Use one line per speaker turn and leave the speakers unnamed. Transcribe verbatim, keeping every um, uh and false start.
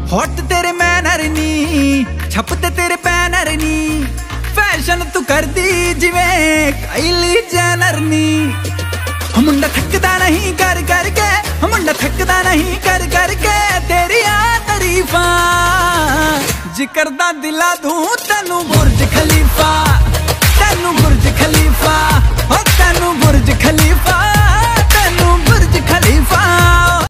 Hot तेरे manner नी, छपते तेरे पैनर नी, fashion तू कर दी जिवें काइली जेनर नी। मुंडा थकदा नहीं कर करके, मुंडा थकदा नहीं कर करके तेरिया तारीफां, जिकर दा दिला दूं तैनू बुर्ज खलीफा।